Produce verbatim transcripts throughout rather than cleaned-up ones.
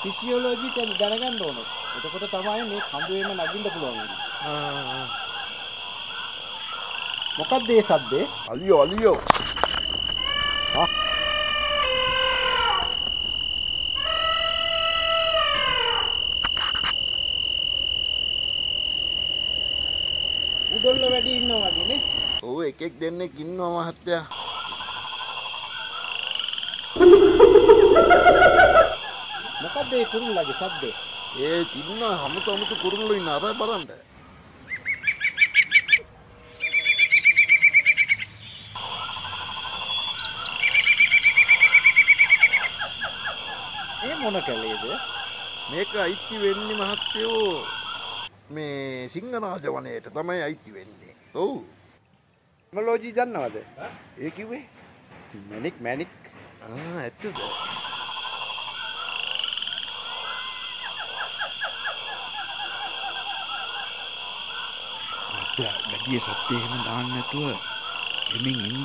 Physiology ගැන දැනගන්න ඕනේ. එතකොට තමයි මේ කඳුවේම නගින්න පුළුවන් වෙන්නේ. ආ මොකක්ද මේ සද්දේ? අලියෝ අලියෝ. ආ උඩොල්ල වැඩි ඉන්නවා වගේනේ. ඔව් එකෙක් දෙන්නෙක් ඉන්නවා මහත්තයා. මොකක්ද මේ කුරුල්ලගේ සද්දේ? ඒ තින්න හමුතු හමුතු කුරුල්ලෝ ඉන්න අර බලන්න. ඒ මොන කැලේද? මේක අයිති වෙන්නේ මහත්තයෝ මේ සිංහරාජ වනයේට තමයි අයිති වෙන්නේ. ඔව්. ටෙක්නොලොජි දන්නවද? ඒ කිව්වේ? මැනික් මැනික්. ආ ඇත්තද? වැඩිය සත්‍ය එහෙම දාන්න නැතුව එමින් ඉන්න.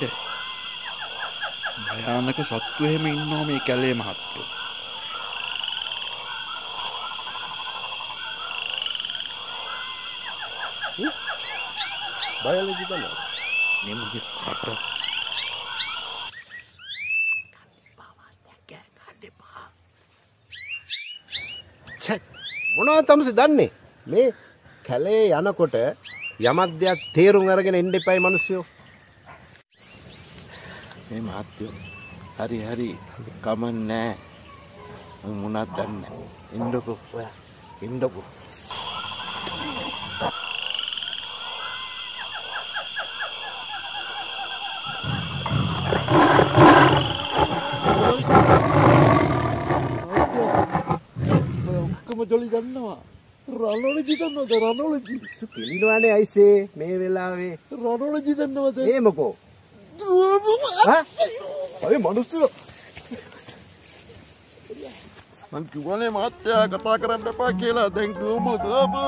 භයානක සත්තු එහෙම ඉන්නවා මේ කැලේ මහත්තයෝ. බයලජි බලන්න. නෙමුගේ කට මොනවද තමසේ දන්නේ? මේ කැලේ යනකොට යමක් දෙයක් තේරුම් අරගෙන එන්න එපයි මිනිස්සුયો. මේ මහත්තයෝ හරි හරි කමන්නේ මම මොනවද දන්නේ. ඉන්නකෝ ඔයා ඉන්නකෝ. ඔක්කොම ජොලි ගන්නවා. රනොලජි දන්නවද? රනොලජි පිළිනවනේ අයිසේ මේ වෙලාවේ. රනොලජි දන්නවද? ඒ මොකෝ? හා? අය මිනිස්සු මං කිව්වනේ මහත්තයා කතා කරන්න එපා කියලා. දැන් ගොමු ගොමු.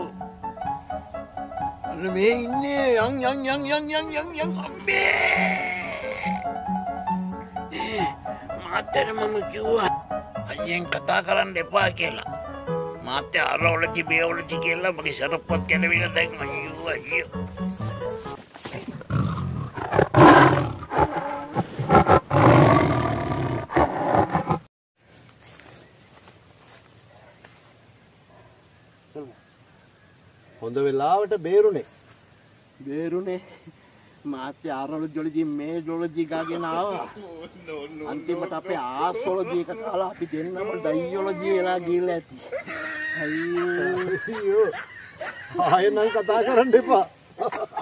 අන්න මේ ඉන්නේ යන් යන් යන් යන් යන් යන් යන් අම්මේ. මාතර මම කිව්වා අයියෙන් කතා කරන්න එපා කියලා. මාත්‍ය අරවලජි බේවලජි කියලා මගේ සරප්පත් කැලවිලා දැන් මම කිව්වා අයියෝ. හොඳ වෙලාවට බේරුනේ. බේරුනේ මාත්‍ය ආරොලොජි මේ ජොලොජි ගාගෙන ආවා. අන්තිමට අපේ ආස්කොලොජි එක කාලා අපි දෙන්නම ඩයියොලොජි වෙලා ගිහලා ඇති. අයියෝ ආයෙ නම් කතා කරන්න එපා.